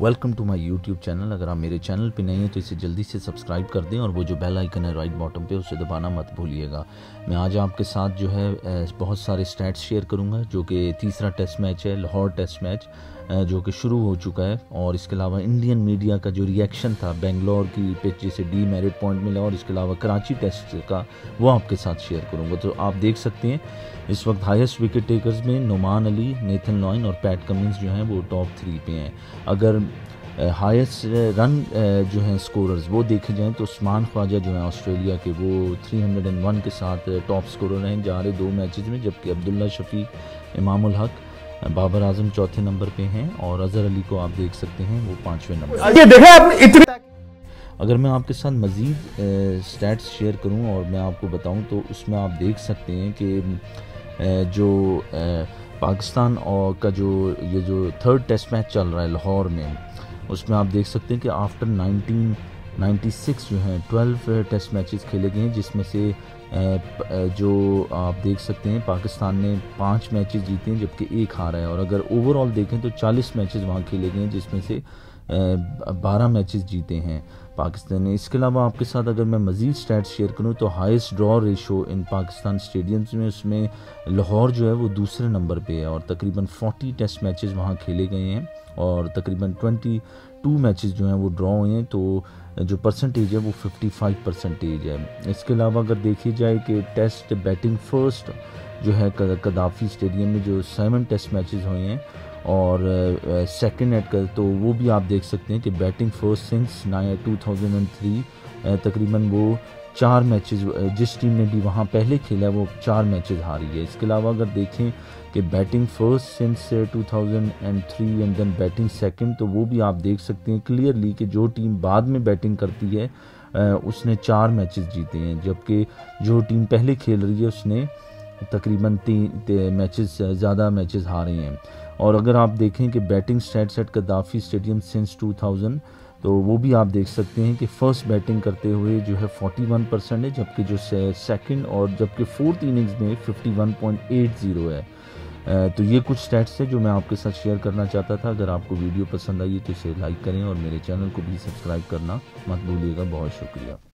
Welcome to my YouTube channel. अगर आप मेरे चैनल पे नए हैं तो इसे जल्दी से सब्सक्राइब कर दें और वो जो बेल आइकन है राइट बॉटम पे उसे दबाना मत भूलिएगा। मैं आज आपके साथ जो है बहुत सारे स्टैट्स शेयर करूंगा, जो कि तीसरा टेस्ट मैच है, लाहौर टेस्ट मैच, जो कि शुरू हो चुका है। और इसके अलावा इंडियन मीडिया का जो रिएक्शन था बेंगलोर की पिच जिसे डीमेरिट पॉइंट मिला, और इसके अलावा कराची टेस्ट का, वो आपके साथ शेयर करूँगा। तो आप देख सकते हैं इस वक्त हाईएस्ट विकेट टेकर्स में नुमान अली, नेथन लॉयन और पैट कमिंस जो हैं वो टॉप 3 पे हैं। अगर हाईएस्ट रन जो हैं स्कोरर्स वो देखे जाएं तो उस्मान ख्वाजा जो हैं ऑस्ट्रेलिया के, वो 301 के साथ टॉप स्कोरर हैं जा रहे 2 मैचेस में, जबकि अब्दुल्ला शफीक, इमामुल हक, बाबर आजम चौथे नंबर पे हैं और अजहर अली को आप देख सकते हैं वो 5वें नंबर। अगर मैं आपके साथ मज़ीद स्टैट्स शेयर करूं और मैं आपको बताऊं तो उसमें आप देख सकते हैं कि जो पाकिस्तान और का ये जो थर्ड टेस्ट मैच चल रहा है लाहौर में, उसमें आप देख सकते हैं कि आफ्टर 1996 जो हैं 12 टेस्ट मैचेस खेले गए हैं, जिसमें से जो आप देख सकते हैं पाकिस्तान ने 5 मैचेस जीते हैं जबकि 1 हारा है। और अगर ओवरऑल देखें तो 40 मैचेस वहाँ खेले गए हैं, जिसमें से 12 मैचेस जीते हैं पाकिस्तान ने। इसके अलावा आपके साथ अगर मैं मज़ीद स्टैट्स शेयर करूं तो highest draw ratio in Pakistan stadiums में, उसमें लाहौर जो है वो दूसरे नंबर पे है और तकरीबन 40 टेस्ट मैचेस वहां खेले गए हैं और तकरीबन 22 मैचेस जो हैं वो ड्रॉ हुए हैं। तो जो परसेंटेज है वो 55% है। इसके अलावा अगर देखी जाए कि टेस्ट बैटिंग फर्स्ट जो है कदाफ़ी स्टेडियम में जो 7 टेस्ट मैचेस हुए हैं और सेकंड एट कर, तो वो भी आप देख सकते हैं कि बैटिंग फर्स्ट सिंस 2003 तकरीबन वो 4 मैचेस, जिस टीम ने भी वहाँ पहले खेला है वो 4 मैचेस हारी है। इसके अलावा अगर देखें कि batting first since 2003 and then batting second, तो वो भी आप देख सकते हैं क्लियरली कि जो टीम बाद में बैटिंग करती है उसने 4 मैचेस जीते हैं, जबकि जो टीम पहले खेल रही है उसने तकरीबन 3 मैचेस ज़्यादा मैचेस हारे हैं। और अगर आप देखें कि batting stats at Gaddafi stadium since 2000, तो वो भी आप देख सकते हैं कि फ़र्स्ट बैटिंग करते हुए जो है 41% है, जबकि जो सेकंड और जबकि फोर्थ इनिंग्स में 51.80 है। तो ये कुछ स्टैट्स है जो मैं आपके साथ शेयर करना चाहता था। अगर आपको वीडियो पसंद आई तो इसे लाइक करें और मेरे चैनल को भी सब्सक्राइब करना मत भूलिएगा। बहुत शुक्रिया।